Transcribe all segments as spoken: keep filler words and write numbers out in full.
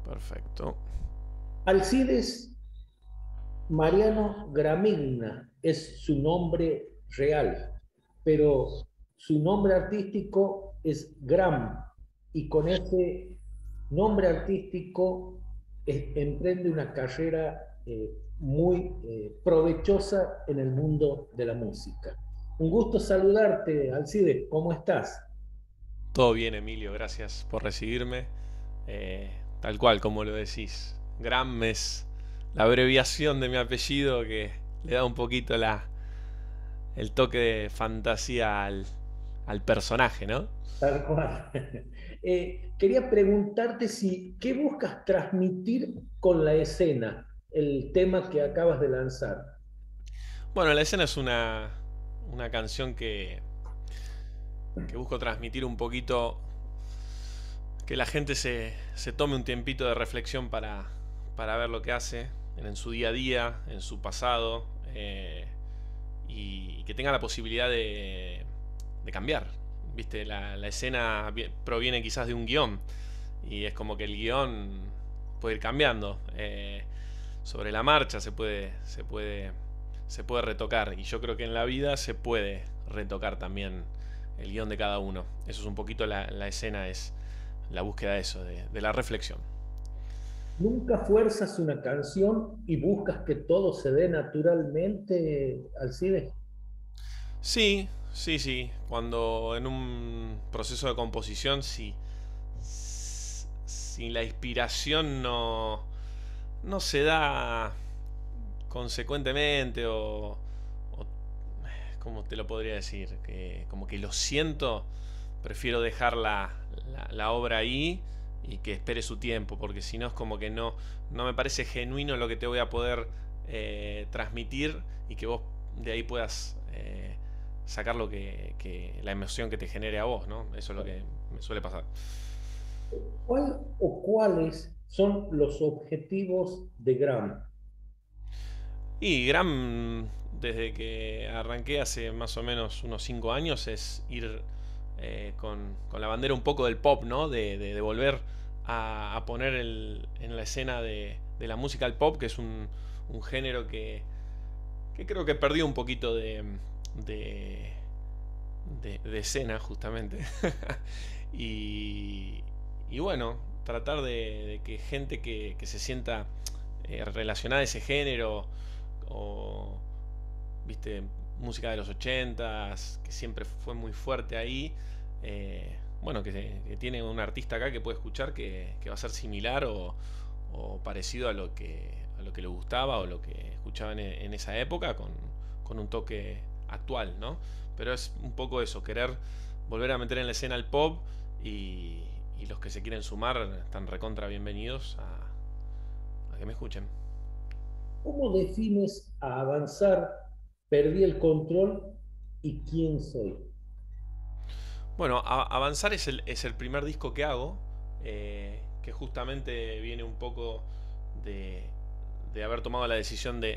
Perfecto. Alcides Mariano Gramigna es su nombre real, pero su nombre artístico es Gram, y con ese nombre artístico eh, emprende una carrera eh, muy eh, provechosa en el mundo de la música. Un gusto saludarte, Alcides, ¿cómo estás? Todo bien, Emilio, gracias por recibirme. Eh, tal cual, como lo decís. Gram es la abreviación de mi apellido que le da un poquito la, el toque de fantasía al, al personaje, ¿no? Tal cual. Eh, quería preguntarte si, ¿qué buscas transmitir con la escena, el tema que acabas de lanzar? Bueno, la escena es una, una canción que, que busco transmitir un poquito, que la gente se, se tome un tiempito de reflexión para, para ver lo que hace en, en su día a día, en su pasado, eh, y, y que tenga la posibilidad de, de cambiar. Viste, la, la escena proviene quizás de un guión y es como que el guión puede ir cambiando. Eh, sobre la marcha se puede, se puede, se puede retocar, y yo creo que en la vida se puede retocar también el guión de cada uno. Eso es un poquito la, la escena, es la búsqueda de eso, de, de la reflexión. ¿Nunca fuerzas una canción y buscas que todo se dé naturalmente, Alcides? Sí, sí, sí. Cuando en un proceso de composición, sí. Si la inspiración no, no se da consecuentemente o, o ¿cómo te lo podría decir? Que como que lo siento, prefiero dejar la, la, la obra ahí y que espere su tiempo, porque si no es como que no, no me parece genuino lo que te voy a poder eh, transmitir, y que vos de ahí puedas eh, sacar lo que, que, la emoción que te genere a vos, ¿no? Eso es lo que me suele pasar. ¿Cuál o cuáles son los objetivos de Gram? Y Gram, desde que arranqué hace más o menos unos cinco años, es ir eh, con, con, la bandera un poco del pop, ¿no? De, de, de volver a, a poner el, en la escena de, de, la música el pop, que es un, un género que, que, creo que perdió un poquito de, de, de, de escena, justamente. y, y bueno, tratar de, de que gente que, que se sienta eh, relacionada a ese género, o viste, música de los ochentas, que siempre fue muy fuerte ahí. Eh, bueno, que, que, tiene un artista acá que puede escuchar que, que va a ser similar o, o, parecido a lo que a lo que le gustaba o lo que escuchaban en, en esa época, con, con, un toque actual, ¿no? Pero es un poco eso, querer volver a meter en la escena el pop, y, y los que se quieren sumar están recontra bienvenidos a, a que me escuchen. ¿Cómo defines a avanzar? Perdí el control y quién soy. Bueno, a- Avanzar es el, es el primer disco que hago, eh, que justamente viene un poco de, de haber tomado la decisión de,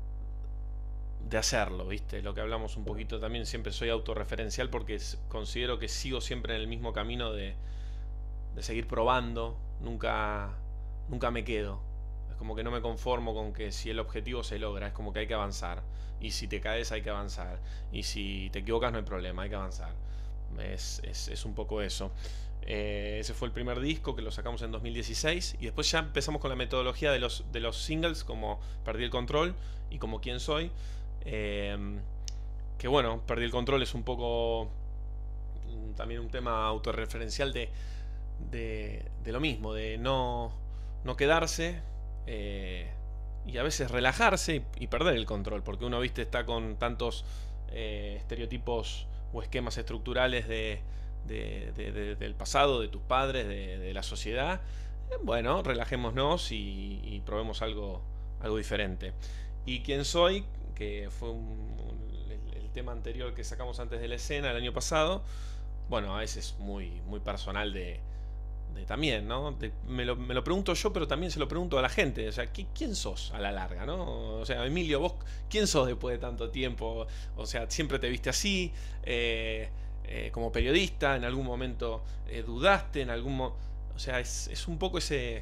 de hacerlo, ¿viste? Lo que hablamos un poquito también, siempre soy autorreferencial porque considero que sigo siempre en el mismo camino de, de seguir probando, nunca, nunca me quedo. Es como que no me conformo con que si el objetivo se logra, es como que hay que avanzar. Y si te caes hay que avanzar. Y si te equivocas no hay problema, hay que avanzar. Es, es, es un poco eso. Eh, ese fue el primer disco que lo sacamos en dos mil dieciséis, y después ya empezamos con la metodología de los, de los singles, como Perdí el Control y como Quién Soy. Eh, que bueno, Perdí el Control es un poco mm, también un tema autorreferencial de, de, de lo mismo, de no, no quedarse, eh, y a veces relajarse y, y perder el control, porque uno, viste, está con tantos eh, estereotipos o esquemas estructurales de, de, de, de, del pasado, de tus padres, de, de la sociedad. Eh, bueno, relajémonos y, y probemos algo, algo diferente. Y quién soy, que fue un, un, el, el tema anterior que sacamos antes de la escena el año pasado, bueno, a veces muy, muy personal de, de también, ¿no? De- me, lo, me lo pregunto yo, pero también se lo pregunto a la gente. O sea, ¿quién sos a la larga, no? O sea, Emilio, vos, ¿quién sos después de tanto tiempo? O sea, siempre te viste así, eh, eh, como periodista, en algún momento eh, dudaste, en algún mo- o sea, es, es un poco ese,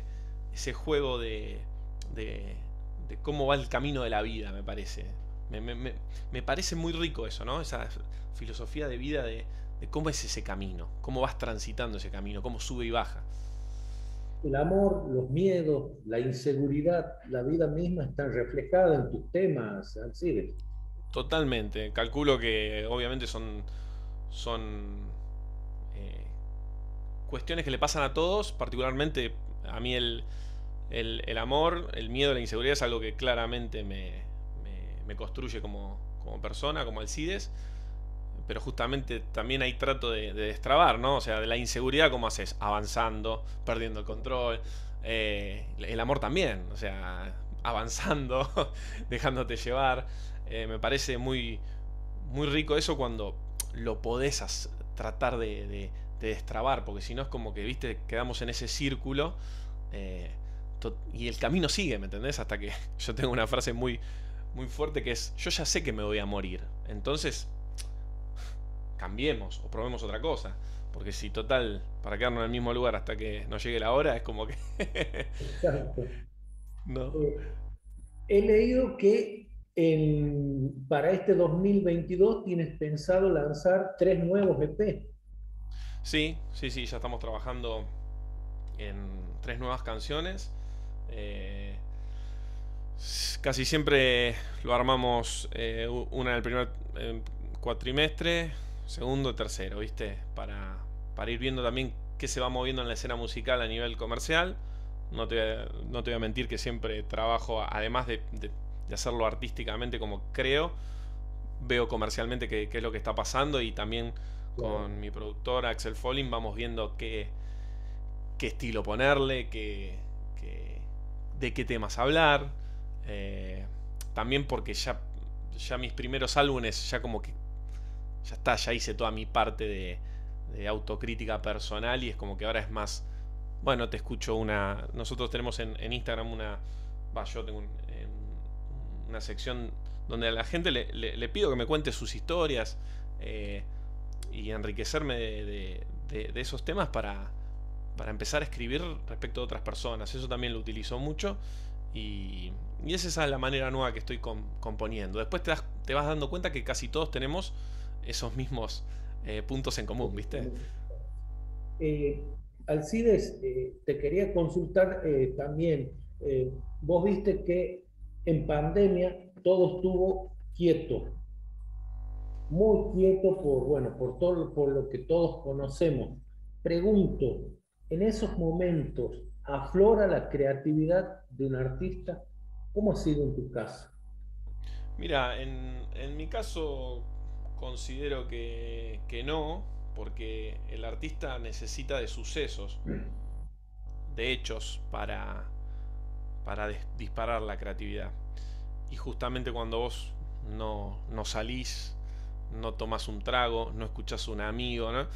ese juego de, de, de cómo va el camino de la vida, me parece. Me, me, me, me parece muy rico eso, ¿no? Esa filosofía de vida de, de cómo es ese camino, cómo vas transitando ese camino, cómo sube y baja. El amor, los miedos, la inseguridad, la vida misma están reflejadas en tus temas, Alcides. Totalmente. Calculo que obviamente son, son eh, cuestiones que le pasan a todos, particularmente a mí el, el, el amor, el miedo, la inseguridad es algo que claramente me, me, me construye como, como persona, como Alcides, pero justamente también hay trato de, de destrabar, ¿no? O sea, de la inseguridad, ¿cómo haces? Avanzando, perdiendo el control. Eh, el amor también, o sea, avanzando, dejándote llevar. Eh, me parece muy, muy rico eso cuando lo podés as- tratar de, de- de destrabar, porque si no es como que, viste, quedamos en ese círculo eh, to- y el camino sigue, ¿me entendés? Hasta que yo tengo una frase muy, muy fuerte que es, yo ya sé que me voy a morir, entonces cambiemos o probemos otra cosa. Porque si total, para quedarnos en el mismo lugar hasta que nos llegue la hora, es como que... Exacto. no. Eh, He leído que en, para este dos mil veintidós tienes pensado lanzar tres nuevos E P. Sí, sí, sí, ya estamos trabajando en tres nuevas canciones. Eh, Casi siempre lo armamos eh, una en el primer eh, cuatrimestre, segundo, tercero, ¿viste? Para, para ir viendo también qué se va moviendo en la escena musical a nivel comercial. No te, voy a- no te voy a mentir que siempre trabajo, además de, de- de hacerlo artísticamente como creo, veo comercialmente qué, qué es lo que está pasando y también Claro. con mi productor Axel Folling vamos viendo qué, qué estilo ponerle, qué, qué- de qué temas hablar. Eh, También porque ya, ya mis primeros álbumes, ya como que ya está, ya hice toda mi parte de, de autocrítica personal y es como que ahora es más, bueno, te escucho una... Nosotros tenemos en, en Instagram una... Va, yo tengo un- en- una sección donde a la gente le, le- le pido que me cuente sus historias eh, y enriquecerme de, de- de- de esos temas para, para empezar a escribir respecto a otras personas. Eso también lo utilizo mucho y, y es esa la manera nueva que estoy com- componiendo. Después te, das- te vas dando cuenta que casi todos tenemos esos mismos eh, puntos en común, ¿viste? Eh, Alcides, eh, te quería consultar eh, también. Eh, vos viste que en pandemia todo estuvo quieto, muy quieto por, bueno, por todo, por lo que todos conocemos. Pregunto, en esos momentos, ¿aflora la creatividad de un artista? ¿Cómo ha sido en tu caso? Mira, en, en mi caso considero que, que no, porque el artista necesita de sucesos, de hechos para, para dis- disparar la creatividad. Y justamente cuando vos no, no salís, no tomás un trago, no escuchás a un amigo, ¿no?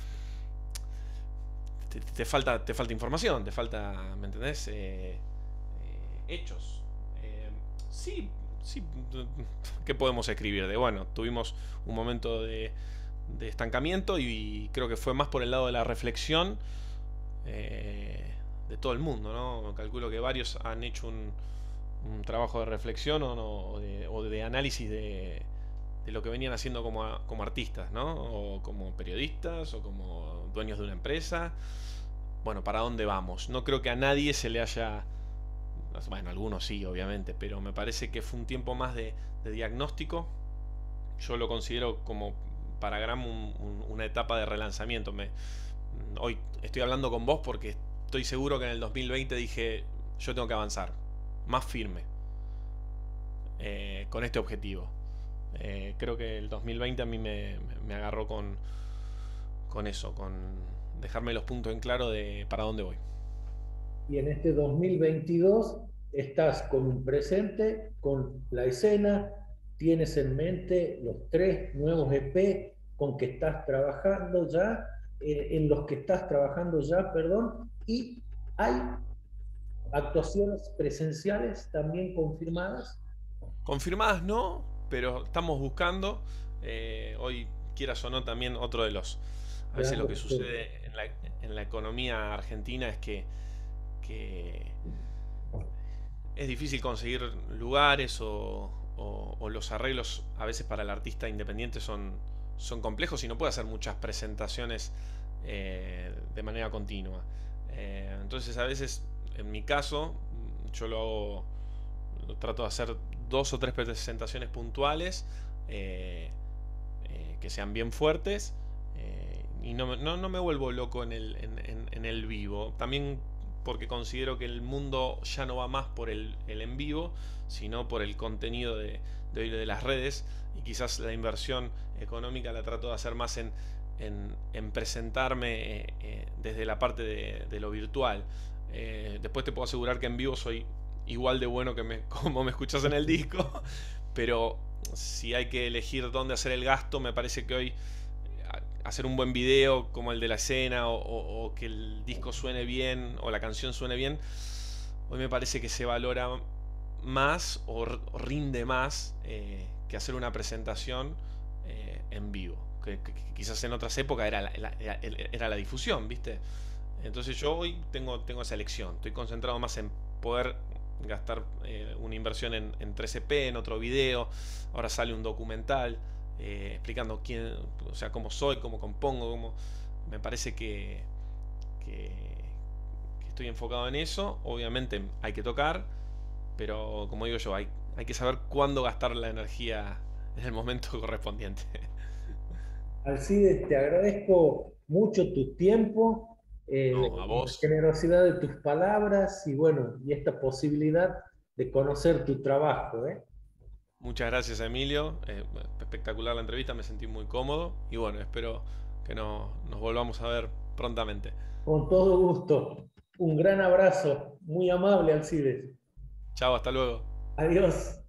Te, te falta, te falta información, te falta, ¿me entendés? Eh, eh, hechos. Eh, sí, sí, ¿qué podemos escribir? De bueno, tuvimos un momento de, de estancamiento y creo que fue más por el lado de la reflexión eh, de todo el mundo, ¿no? Calculo que varios han hecho un, un trabajo de reflexión o, no, o, de, o de análisis de, de lo que venían haciendo como, como artistas, ¿no? O como periodistas o como dueños de una empresa. Bueno, ¿para dónde vamos? No creo que a nadie se le haya... Bueno, algunos sí, obviamente, pero me parece que fue un tiempo más de, de diagnóstico. Yo lo considero como para Gram un- un- una etapa de relanzamiento. Me, hoy estoy hablando con vos porque estoy seguro que en el dos mil veinte dije, yo tengo que avanzar, más firme, eh, con este objetivo. Eh, creo que el dos mil veinte a mí me, me agarró con, con eso, con dejarme los puntos en claro de para dónde voy. Y en este dos mil veintidós estás con un presente, con la escena, tienes en mente los tres nuevos E P con que estás trabajando ya, eh, en los que estás trabajando ya, perdón, y hay actuaciones presenciales también confirmadas. Confirmadas no, pero estamos buscando. Eh, hoy, quieras o no, también otro de los... A veces lo Grandes que sucesos. sucede en la, en la economía argentina es que, que es difícil conseguir lugares o, o- o los arreglos a veces para el artista independiente son, son complejos y no puede hacer muchas presentaciones eh, de manera continua. Eh, entonces a veces, en mi caso, yo lo hago, lo trato de hacer dos o tres presentaciones puntuales eh, eh, que sean bien fuertes eh, y no, no, no me vuelvo loco en el, en, en- en el vivo. También porque considero que el mundo ya no va más por el, el en vivo, sino por el contenido de, de, de las redes y quizás la inversión económica la trato de hacer más en, en, en presentarme eh, eh, desde la parte de, de lo virtual. Eh, después te puedo asegurar que en vivo soy igual de bueno que me, como me escuchas en el disco, pero si hay que elegir dónde hacer el gasto, me parece que hoy hacer un buen video como el de la escena o, o- o que el disco suene bien o la canción suene bien, hoy me parece que se valora más o, o rinde más eh, que hacer una presentación eh, en vivo. Que, que- que quizás en otras épocas era la, la- era, era la difusión, ¿viste? Entonces yo hoy tengo, tengo esa elección. Estoy concentrado más en poder gastar eh, una inversión en, en tres E P, en otro video. Ahora sale un documental eh, explicando quién, o sea, cómo soy, cómo compongo, cómo... Me parece que, que, que estoy enfocado en eso. Obviamente hay que tocar, pero como digo yo, hay, hay que saber cuándo gastar la energía en el momento correspondiente. Alcides, te agradezco mucho tu tiempo, eh, No, a la vos. generosidad de tus palabras y bueno, y esta posibilidad de conocer tu trabajo, ¿eh? Muchas gracias, Emilio. Eh, espectacular la entrevista, me sentí muy cómodo y bueno, espero que no- nos volvamos a ver prontamente. Con todo gusto. Un gran abrazo, muy amable, Alcides. Chao, hasta luego. Adiós.